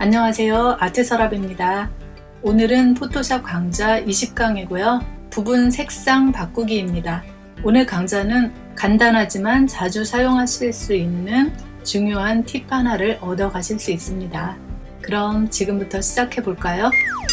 안녕하세요, 아트서랍입니다. 오늘은 포토샵 강좌 20강이고요. 부분 색상 바꾸기입니다. 오늘 강좌는 간단하지만 자주 사용하실 수 있는 중요한 팁 하나를 얻어 가실 수 있습니다. 그럼 지금부터 시작해 볼까요?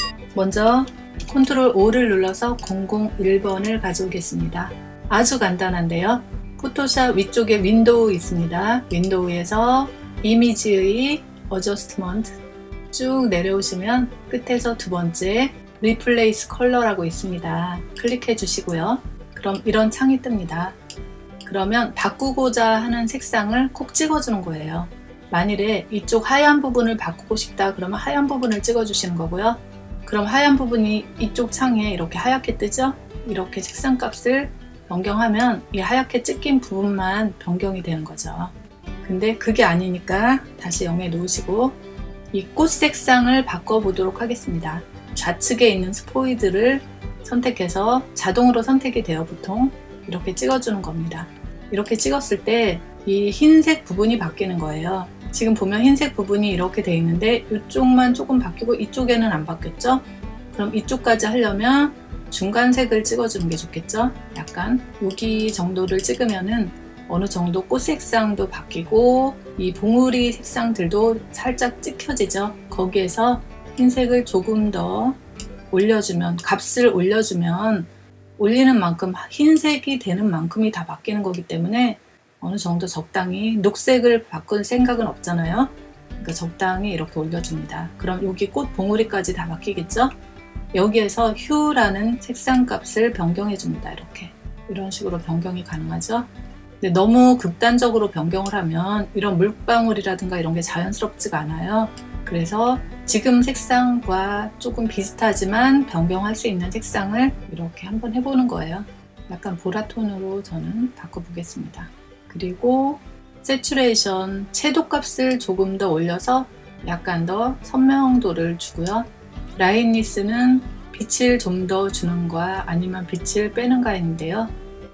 먼저 컨트롤 O를 눌러서 001번을 가져오겠습니다. 아주 간단한데요. 포토샵 위쪽에 윈도우 있습니다. 윈도우에서 이미지의 어저스트먼트 쭉 내려오시면 끝에서 두 번째 Replace Color라고 있습니다. 클릭해 주시고요. 그럼 이런 창이 뜹니다. 그러면 바꾸고자 하는 색상을 콕 찍어주는 거예요. 만일에 이쪽 하얀 부분을 바꾸고 싶다 그러면 하얀 부분을 찍어주시는 거고요. 그럼 하얀 부분이 이쪽 창에 이렇게 하얗게 뜨죠? 이렇게 색상 값을 변경하면 이 하얗게 찍힌 부분만 변경이 되는 거죠. 근데 그게 아니니까 다시 0에 놓으시고 이 꽃 색상을 바꿔보도록 하겠습니다. 좌측에 있는 스포이드를 선택해서 자동으로 선택이 되어 보통 이렇게 찍어주는 겁니다. 이렇게 찍었을 때 이 흰색 부분이 바뀌는 거예요. 지금 보면 흰색 부분이 이렇게 돼 있는데 이쪽만 조금 바뀌고 이쪽에는 안 바뀌었죠? 그럼 이쪽까지 하려면 중간색을 찍어주는 게 좋겠죠? 약간 여기 정도를 찍으면은 어느 정도 꽃 색상도 바뀌고 이 봉우리 색상들도 살짝 찍혀지죠? 거기에서 흰색을 조금 더 올려주면, 값을 올려주면 올리는 만큼 흰색이 되는 만큼이 다 바뀌는 거기 때문에 어느 정도 적당히 녹색을 바꿀 생각은 없잖아요. 그러니까 적당히 이렇게 올려줍니다. 그럼 여기 꽃 봉우리까지 다 바뀌겠죠? 여기에서 휴라는 색상 값을 변경해 줍니다. 이런 식으로 변경이 가능하죠. 근데 너무 극단적으로 변경을 하면 이런 물방울이라든가 이런 게 자연스럽지가 않아요. 그래서 지금 색상과 조금 비슷하지만 변경할 수 있는 색상을 이렇게 한번 해보는 거예요. 약간 보라톤으로 저는 바꿔보겠습니다. 그리고 세츄레이션, 채도 값을 조금 더 올려서 약간 더 선명도를 주고요. 라인니스는 빛을 좀 더 주는 거야 아니면 빛을 빼는 가인데요.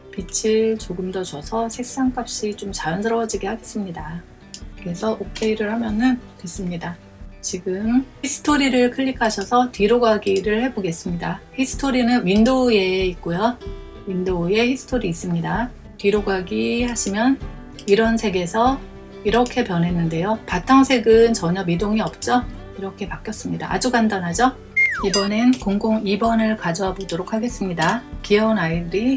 빛을 조금 더 줘서 색상 값이 좀 자연스러워지게 하겠습니다. 그래서 OK를 하면은 됐습니다. 지금 히스토리를 클릭하셔서 뒤로 가기를 해보겠습니다. 히스토리는 윈도우에 있고요. 윈도우에 히스토리 있습니다. 뒤로 가기 하시면 이런 색에서 이렇게 변했는데요. 바탕색은 전혀 미동이 없죠? 이렇게 바뀌었습니다. 아주 간단하죠? 이번엔 002번을 가져와 보도록 하겠습니다. 귀여운 아이들이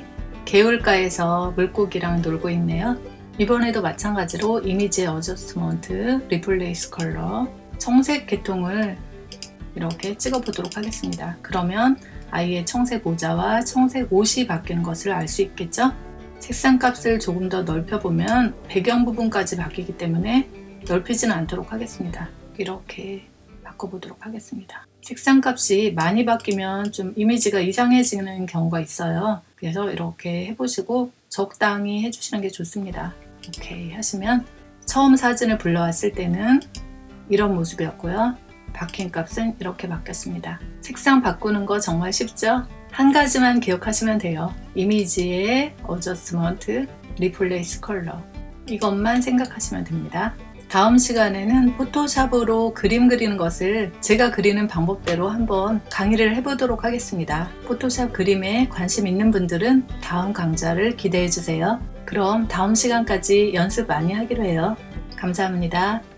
개울가에서 물고기랑 놀고 있네요. 이번에도 마찬가지로 이미지 어저스트먼트, 리플레이스 컬러, 청색 계통을 이렇게 찍어 보도록 하겠습니다. 그러면 아이의 청색 모자와 청색 옷이 바뀌는 것을 알 수 있겠죠? 색상 값을 조금 더 넓혀 보면 배경 부분까지 바뀌기 때문에 넓히지는 않도록 하겠습니다. 이렇게 바꿔보도록 하겠습니다. 색상 값이 많이 바뀌면 좀 이미지가 이상해지는 경우가 있어요. 그래서 이렇게 해보시고 적당히 해주시는 게 좋습니다. 오케이 하시면 처음 사진을 불러왔을 때는 이런 모습이었고요. 바뀐 값은 이렇게 바뀌었습니다. 색상 바꾸는 거 정말 쉽죠? 한 가지만 기억하시면 돼요. 이미지의 어저스트먼트, 리플레이스 컬러 이것만 생각하시면 됩니다. 다음 시간에는 포토샵으로 그림 그리는 것을 제가 그리는 방법대로 한번 강의를 해보도록 하겠습니다. 포토샵 그림에 관심 있는 분들은 다음 강좌를 기대해 주세요. 그럼 다음 시간까지 연습 많이 하기로 해요. 감사합니다.